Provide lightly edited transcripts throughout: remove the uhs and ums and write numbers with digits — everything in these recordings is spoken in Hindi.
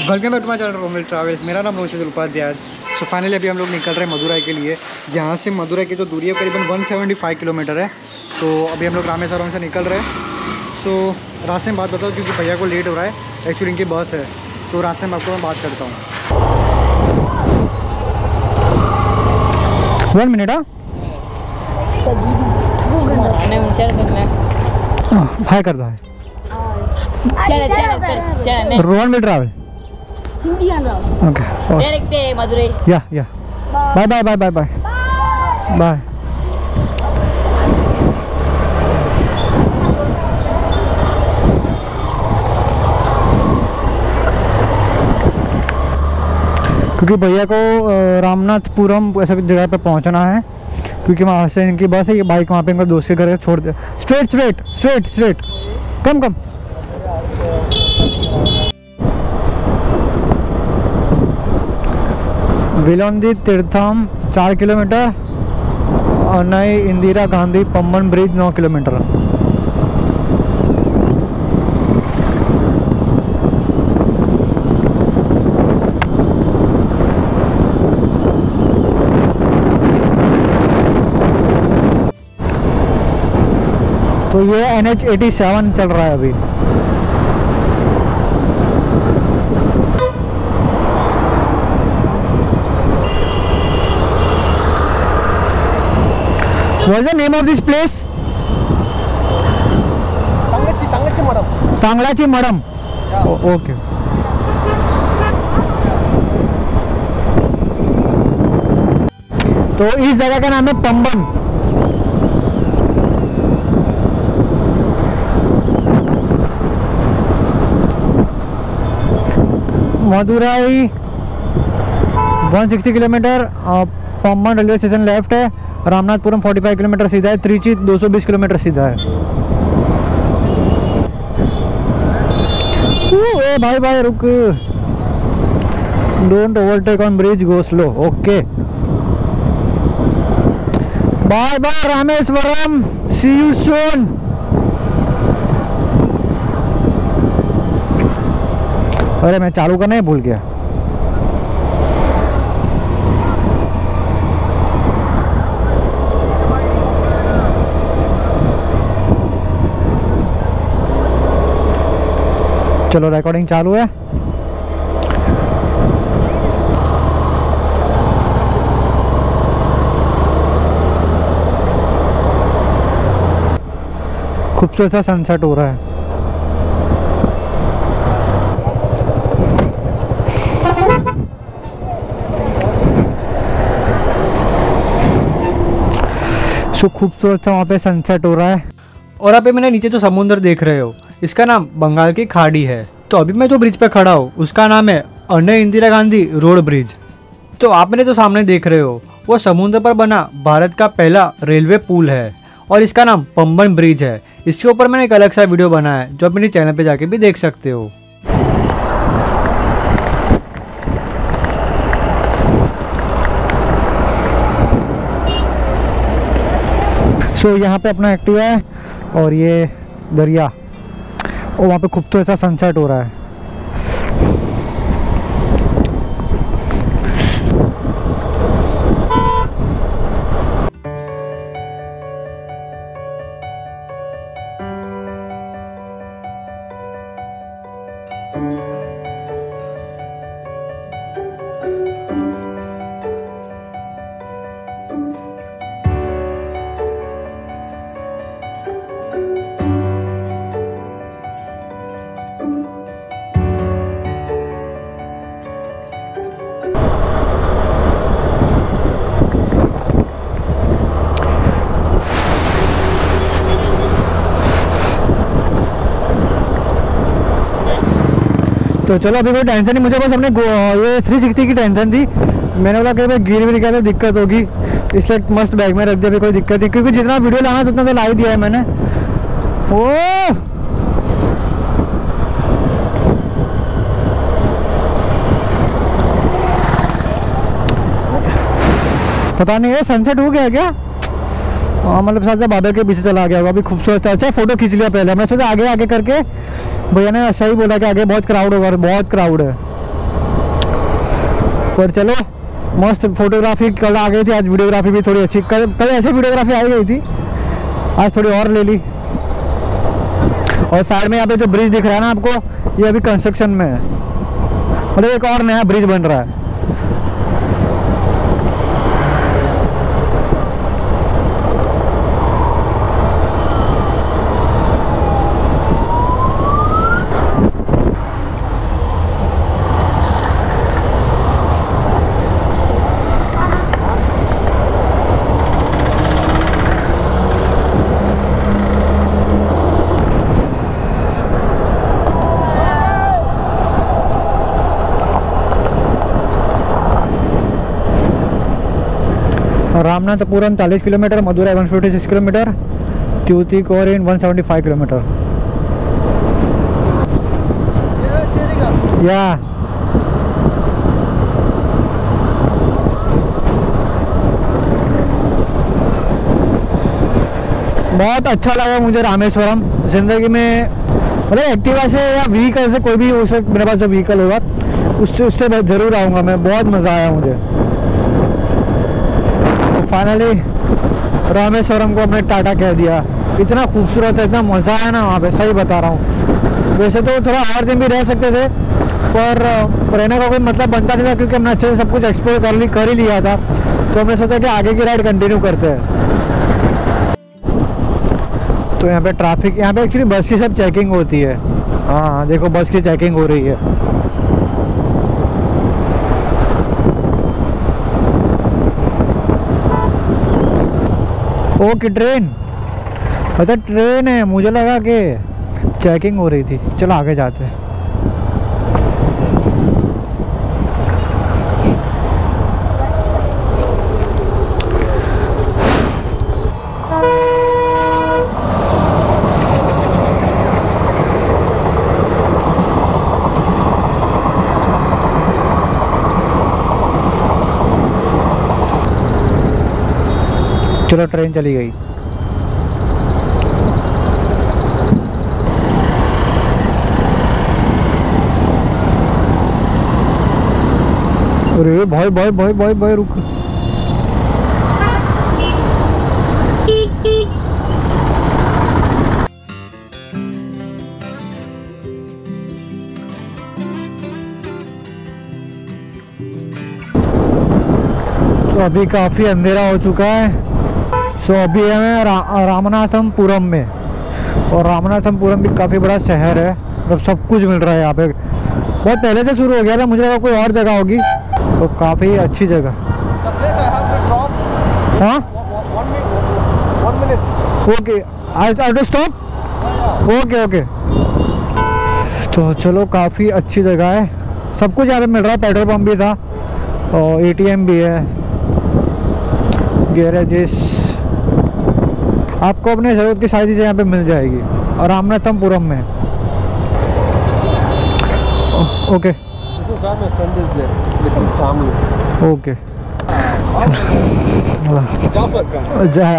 Welcome back to my channel Romil travels. मेरा नाम रोहित उपाध्याय। सो फाइनली अभी हम लोग निकल रहे हैं मदुरई के लिए। यहाँ से मदुरई की जो दूरी है करीबन 175 किलोमीटर है। तो अभी हम लोग रामेश्वरम से निकल रहे हैं। सो रास्ते में बात बताओ क्योंकि भैया को लेट हो रहा है, एक्चुअली इनकी बस है, तो रास्ते में आपको मैं बात करता हूँ। 1 मिनट। हाय कर दो। रोहन विल ट्रैवल हिंदी आना। Okay direct Madurai. या bye bye bye bye bye bye. क्योंकि भैया को रामनाथपुरम ऐसा जगह पे पहुंचना है, क्योंकि वहाँ से इनकी बस है। ये बाइक वहाँ पे इनका दोस्त के घर छोड़ दे। स्ट्रेट कम विलोंदी तीर्थम 4 किलोमीटर और नई इंदिरा गांधी पम्बन ब्रिज 9 किलोमीटर। तो ये NH 87 चल रहा है अभी। What's the name of this place? Tanglachi Madam. Yeah. Okay. तो इस जगह का नाम है Pamban. Madurai 160 kilometre, Pamban railway station left है। रामनाथपुरम 45 किलोमीटर सीधा है। त्रिची 220 किलोमीटर सीधा है। ए भाई रुक, don't overtake on bridge, go slow. Okay bye bye Rameswaram, see you soon. अरे मैं चालू करना ही भूल गया। चलो रिकॉर्डिंग चालू है। खूबसूरत सा सनसेट हो रहा है। सो खूबसूरत सा वहाँ पे सनसेट हो रहा है। और अभी मैंने नीचे जो समुद्र देख रहे हो, इसका नाम बंगाल की खाड़ी है। तो अभी मैं जो ब्रिज पे खड़ा हूँ उसका नाम है अन्य इंदिरा गांधी रोड ब्रिज। तो आप मेरे जो सामने देख रहे हो वो समुद्र पर बना भारत का पहला रेलवे पुल है और इसका नाम पम्बन ब्रिज है। इसके ऊपर मैंने एक अलग सा वीडियो बनाया है जो आप मेरे चैनल पे जाके भी देख सकते हो। सो यहाँ पे अपना एक्टिवा है और ये दरिया, और वहाँ पे खूबसूरत सा सनसेट हो रहा है। तो चलो अभी कोई टेंशन नहीं मुझे, बस अपने ये 360 की टेंशन थी। मैंने बोला कि भाई गिर भी गया तो दिक्कत होगी, इसलिए मस्त बैग में रख दिया। अभी कोई दिक्कत नहीं, क्योंकि जितना वीडियो लाना था उतना तो ला ही दिया है मैंने। ओ पता नहीं है सनसेट हो गया क्या? हाँ मतलब साथ से बादल के पीछे चला गया होगा। अभी खूबसूरत अच्छा फोटो खींच लिया पहले। मैं सोचा आगे आगे करके भैया ने अच्छा ही बोला कि आगे बहुत क्राउड होगा, बहुत क्राउड है। पर चलो मस्त फोटोग्राफी कल आ गई थी, आज वीडियोग्राफी भी थोड़ी अच्छी, कल ऐसे वीडियोग्राफी आ गई थी, आज थोड़ी और ले ली। और साइड में यहाँ पे जो ब्रिज दिख रहा है ना आपको, ये अभी कंस्ट्रक्शन में है, मतलब एक और नया ब्रिज बन रहा है। Ramanathapuram 40 kilometre, Madurai 156 kilometre, Tuticorin 175 kilometre. या बहुत अच्छा लगा मुझे रामेश्वरम। ज़िंदगी में मतलब एक्टिवा से या व्हीकल से, कोई भी उस वक्त मेरे पास जो व्हीकल होगा उससे ज़रूर आऊँगा मैं। बहुत मज़ा आया मुझे। फाइनली रामेश्वरम को हमने टाटा कह दिया। इतना खूबसूरत है, इतना मज़ा आया ना वहाँ पे, सही बता रहा हूँ। वैसे तो थोड़ा और दिन भी रह सकते थे, पर रहने का कोई मतलब बनता नहीं था, क्योंकि हमने अच्छे से सब कुछ एक्सप्लोर कर ही लिया था। तो हमने सोचा कि आगे की राइड कंटिन्यू करते हैं। तो यहाँ पे ट्रैफिक, यहाँ पे एक्चुअली बस की सब चेकिंग होती है। हाँ देखो, बस की चेकिंग हो रही है। ओके ट्रेन, अच्छा ट्रेन है, मुझे लगा कि चेकिंग हो रही थी। चलो आगे जाते हैं। चलो ट्रेन चली गई। अरे भाई भाई भाई भाई भाई रुक। तो अभी काफी अंधेरा हो चुका है। सो अभी है मैं रामनाथपुरम में, और रामनाथपुरम भी काफ़ी बड़ा शहर है, मतलब सब कुछ मिल रहा है यहाँ पे। बहुत पहले से शुरू हो गया था, मुझे लगा कोई और जगह होगी, तो काफ़ी अच्छी जगह। हाँ okay, I to stop. Okay okay. तो चलो काफ़ी अच्छी जगह है, सब कुछ यहाँ पे मिल रहा है। पेट्रोल पंप भी था और ATM भी है, गैरेजेस, आपको अपने ज़रूरत की सारी चीज़ें यहाँ पे मिल जाएगी। और रामनाथपुरम में ओके ओके। हाय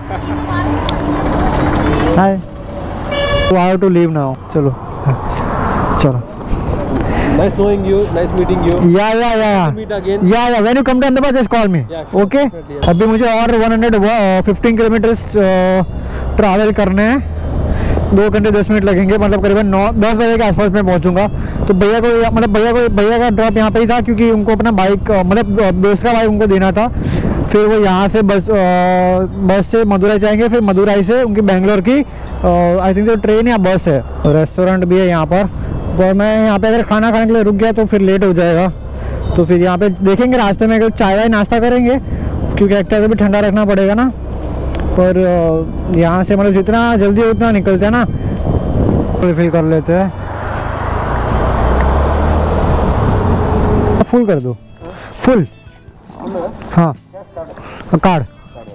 हाय, तो I have to leave now. चलो चलो। Nice knowing you, nice meeting you. Yeah. Meet again. Yeah. When you come to Ahmedabad, just call me. Yeah, sure, Okay. definitely, yeah. अभी मुझे और 115 किलोमीटर्स ट्रैवल करने हैं। 2 घंटे 10 मिनट लगेंगे, मतलब करीबन 9-10 बजे के आसपास मैं पहुंचूंगा। तो भैया का ड्रॉप यहाँ पे ही था, क्योंकि उनको अपना बाइक, मतलब दोस्त का बाइक उनको देना था। फिर वो यहाँ से बस से मदुराई जाएंगे, फिर मदुराई से उनकी बेंगलोर की आई थिंक जो ट्रेन या बस है। रेस्टोरेंट भी है यहाँ पर, और मैं यहाँ पे अगर खाना खाने के लिए रुक गया तो फिर लेट हो जाएगा। तो फिर यहाँ पे देखेंगे रास्ते में, अगर चाय वाय नाश्ता करेंगे, क्योंकि एक्टर को भी ठंडा रखना पड़ेगा ना। पर यहाँ से मतलब जितना जल्दी उतना निकलते हैं ना, रिफिल कर लेते हैं। फुल कर दो, फुल। हाँ कार्ड।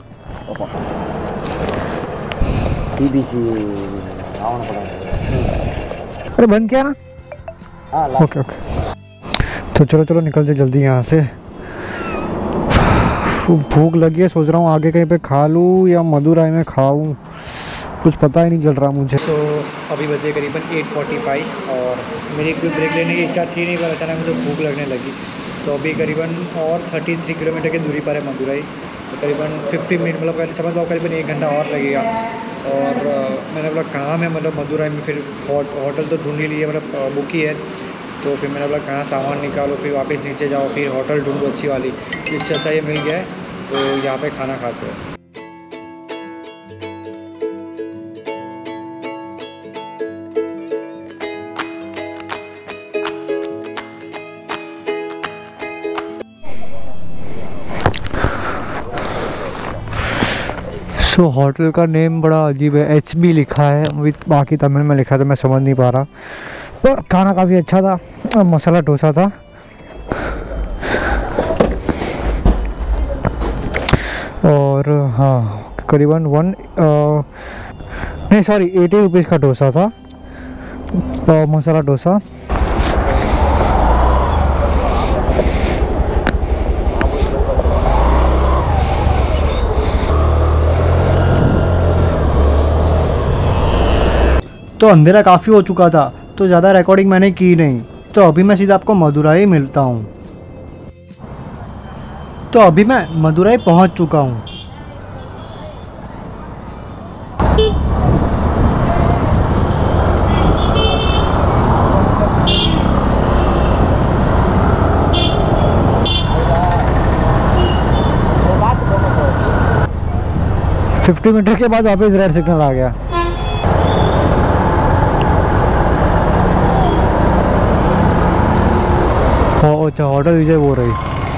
अरे बंद किया ना। Okay okay. तो चलो निकलते जल्दी यहाँ से। भूख लगी है, सोच रहा हूँ आगे कहीं पे खा लूँ या मदुराई में खाऊँ, कुछ पता ही नहीं चल रहा मुझे। तो अभी बजे करीबन 8:45 और मेरी कोई ब्रेक लेने की इच्छा थी नहीं, पर अचानक मुझे भूख लगने लगी। तो अभी करीबन और 33 किलोमीटर की दूरी पर है मदुरई। तो करीबन 50 मिनट मतलब समझ लो करीबन 1 घंटा और लगेगा। और मैंने बोला कहाँ है मतलब मदुरई में, फिर होटल तो ढूंढ ही लिए मतलब बुक ही है। तो फिर मैंने बोला कहाँ सामान निकालो, फिर वापस नीचे जाओ, फिर होटल ढूंढो अच्छी वाली। इससे अच्छा ये मिल गया है तो यहाँ पे खाना खाते हैं। तो होटल का नेम बड़ा अजीब है, HB लिखा है, विथ बाकी तमिल में लिखा है तो मैं समझ नहीं पा रहा। पर खाना काफ़ी अच्छा था, मसाला डोसा था। और हाँ करीबन 80 रुपीज़ का डोसा था, मसाला डोसा। तो अंधेरा काफ़ी हो चुका था तो ज़्यादा रिकॉर्डिंग मैंने की नहीं। तो अभी मैं सीधा आपको मदुरई मिलता हूँ। तो अभी मैं मदुरई पहुँच चुका हूँ। तो 50 मीटर के बाद वापस रेड सिग्नल आ गया। अच्छा होटल विजय वो रही।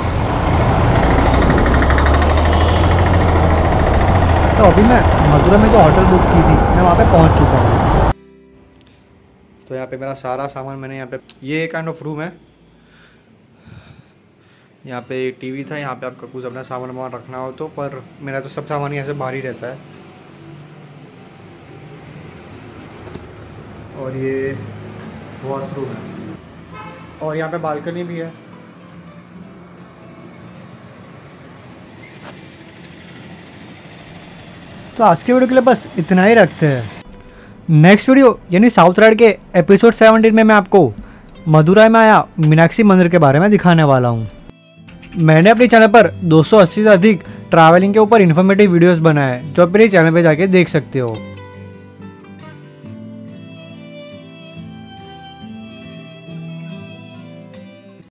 तो अभी मैं मदुरई में जो होटल बुक की थी मैं वहाँ पे पहुँच चुका हूँ। तो यहाँ पे मेरा सारा सामान मैंने यहाँ पे, ये काइंड ऑफ रूम है। यहाँ पे टीवी था, यहाँ पे आपका कुछ अपना सामान वामान रखना हो तो, पर मेरा तो सब सामान यहाँ से बाहर ही रहता है। और ये वॉशरूम है और यहाँ पे बालकनी भी है। तो आज के वीडियो के लिए बस इतना ही रखते हैं। नेक्स्ट वीडियो यानी साउथ राइड के एपिसोड 17 में मैं आपको मदुरई में आया मीनाक्षी मंदिर के बारे में दिखाने वाला हूँ। मैंने अपने चैनल पर 280 से अधिक ट्रैवलिंग के ऊपर इन्फॉर्मेटिव वीडियोस बनाए हैं जो आप मेरे चैनल पे जाके देख सकते हो।